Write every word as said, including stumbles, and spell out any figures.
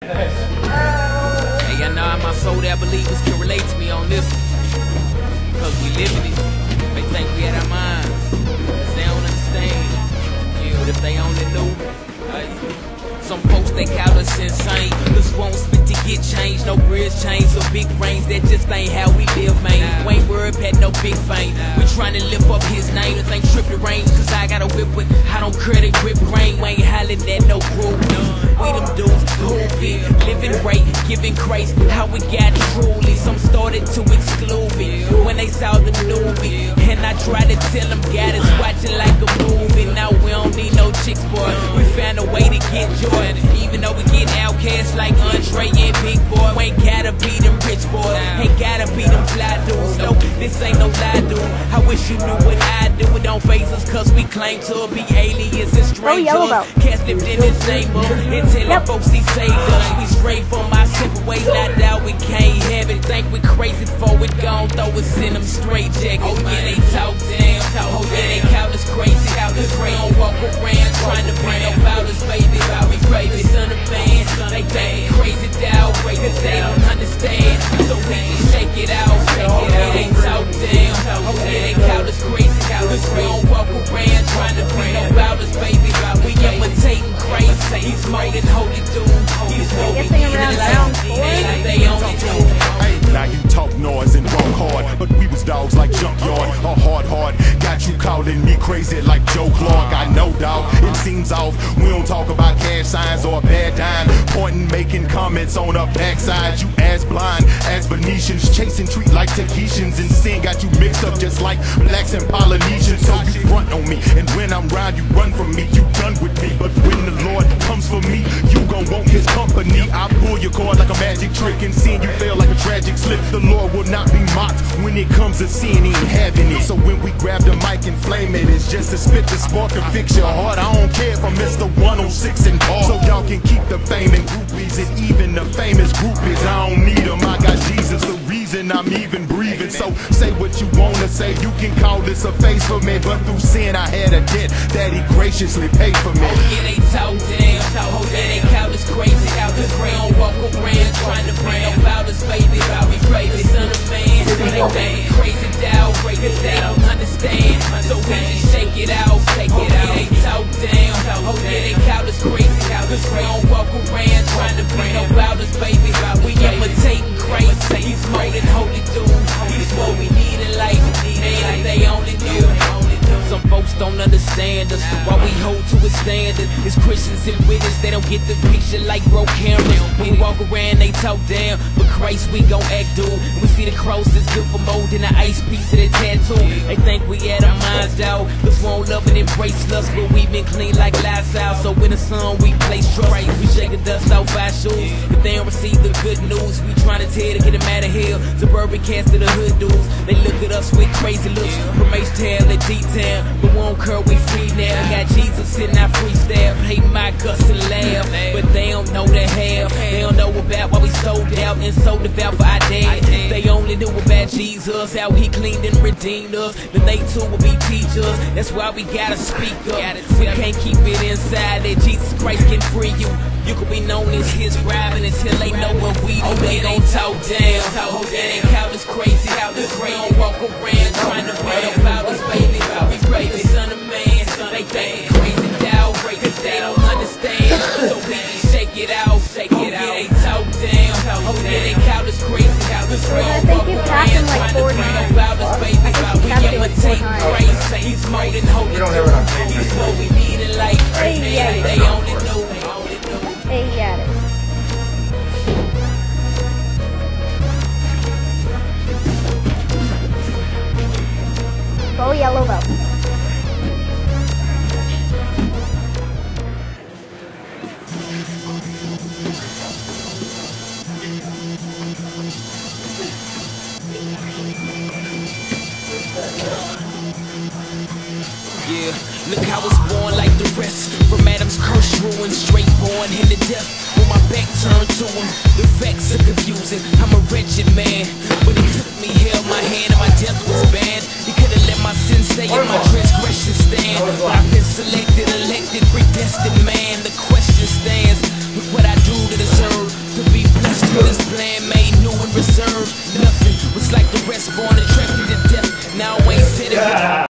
Hey, I know how my soul that believers can relate to me on this one. Cause we live in it. They think we had our minds. They don't understand. Yeah, but if they only knew. Like, some folks they call us insane. This won't spit to get changed. No bridge chains or big brains. That just ain't how we live, man. Wayne Word had no big fame. We tryna lift up his name. This ain't tripping range. Cause I got a whip with I don't credit grip grain. We ain't hollering at no crew. We them dudes who be living right, giving grace. How we got it truly. Some started to exclude me when they saw the movie. And I tried to tell them God is watching like a movie. Now we don't need no chicks, boy. We found a way to get joy. Even though we get outcasts like Andre and Big Boy, we ain't gotta be them rich boys, ain't gotta be them fly dudes. No, this ain't no lie, dude. I wish you knew what I do. It don't phase us cause we claim to be aliens and strangers. Cats lived in this name up until the folks he saved us. We straight from our simple ways, not that we can't have it. Think we crazy for it gone, throw us in them straight jackets. Oh yeah, they talk down. Oh yeah, they count us crazy. Count us crazy. Don't walk around trying to bring about us, baby. We crazy son of man. They think crazy down, cause they don't understand. So we can shake it out. Oh yeah, they talk down. Oh yeah, they count us crazy. Cause we don't walk around trying to bring about us, baby. We imitating crazy. He's more than holy dude. He's what we need in life. They only do. Now you talk noise and walk hard, but we was dogs like Junkyard or Hard Hard. Got you calling me crazy like Joe Clark. I know, dog, it seems off. We don't talk about cash signs or a bad dime. Pointing, making comments on our backside. You ass blind, as Venetians, chasing treat like Tahitians. And sin got you mixed up just like blacks and Polynesians. So you front on me, and when I'm round, you run from me. You done with me, but when the Lord comes for me, you gon' want his company. I pull your cord like a magic trick, and seeing you fail like a tragic slip. The Lord will not be mocked when it comes to seeing he ain't having it. So when we grab the mic and flame it, it's just to spit the spark and fix your heart. I don't care if I'm Mister one oh six and bar. So y'all can keep the fame and groupies and even the famous groupies. I don't need them, I got Jesus, the reason I'm even breathing. So say what you wanna say, you can call this a face for me, but through sin I had a debt that he graciously paid for me. Oh yeah, they talk down. Oh yeah, they count us crazy. Count us crazy. Don't walk around trying to bring about us, baby. We crazy son of man. They think crazy down, cause they don't understand. So we can shake it out, shake it out. They talk down. Oh yeah, they count us crazy. Cause we don't walk around trying to bring about us, baby. We imitating crazy. He's more than holy dude. He's what we need in life. They, they only do. Some folks don't understand us. While we hold to a standard, it's Christians and witness. They don't get the picture like broke cameras. When we walk around, they talk down, but Christ, we gon' act dude. We see the cross is good for more than an ice piece of the tattoo. They think we had our minds out, cause we won't love and embrace us, but we been clean like lights out. So in the sun, we place trust. We shake the dust off our shoes. If they don't receive the good news, we tryna tell to get them out of here. Suburban cats to the hood dudes. They look at us with crazy looks. From H-Town to D-Town. But we don't curl, we free now. Got Jesus in our freestyle. Hate my cuss and laugh, but they don't know the half. They don't know about why we sold out and so devout for our dad. They only knew about Jesus, how he cleaned and redeemed us. Then they too will be teachers. That's why we gotta speak up. We can't keep it inside that Jesus Christ can free you. You could be known as his bride until they know what we do. They gon' talk down. Oh yeah, they count us crazy. Count us crazy. Don't walk around trying to bring about us, baby. We crazy son of man. They think crazy down, cause they don't understand. So we can shake it out, shake it out. They talk down. Oh yeah, they count us crazy. Count us crazy. Don't walk around trying to bring about us, baby. We imitate crazy. He's more than holy. He's what we need in life. They only know. Hey, you got it. Go yellow belt. Yeah, look how I was born like the rest. From Adam's curse, ruined, straight born into death. With my back turned to him, the facts are confusing. I'm a wretched man, but he took me, held my hand, and my death was banned. He could've let my sins stay and my transgression stand. But I've been selected, elected, predestined man. The question stands, look what I do to deserve This plan made new and reserved. Nothing was like the rest, born attracted to death. Now I ain't sitting with